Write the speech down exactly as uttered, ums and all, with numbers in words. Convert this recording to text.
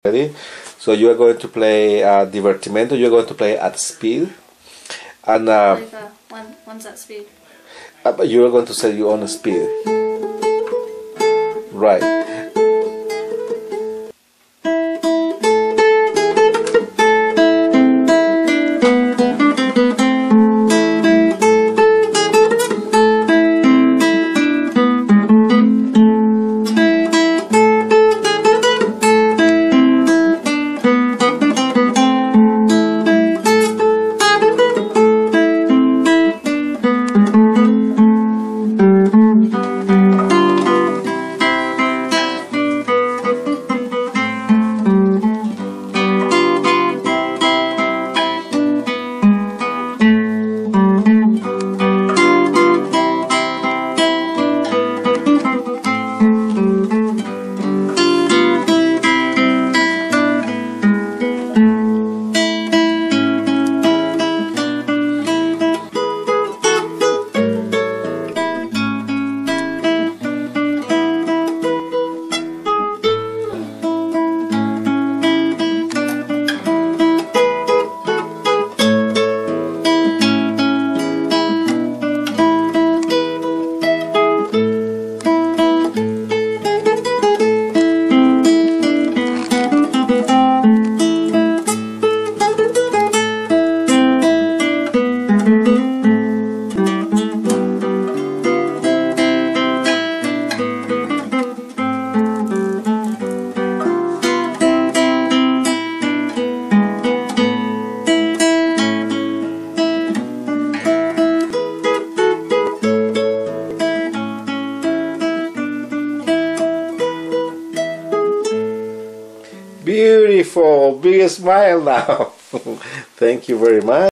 Ready? So you are going to play uh, Divertimento. You are going to play at speed, and uh, like uh, one, one's at speed. uh, but you are going to set your own speed, right? Beautiful, big smile now. Thank you very much.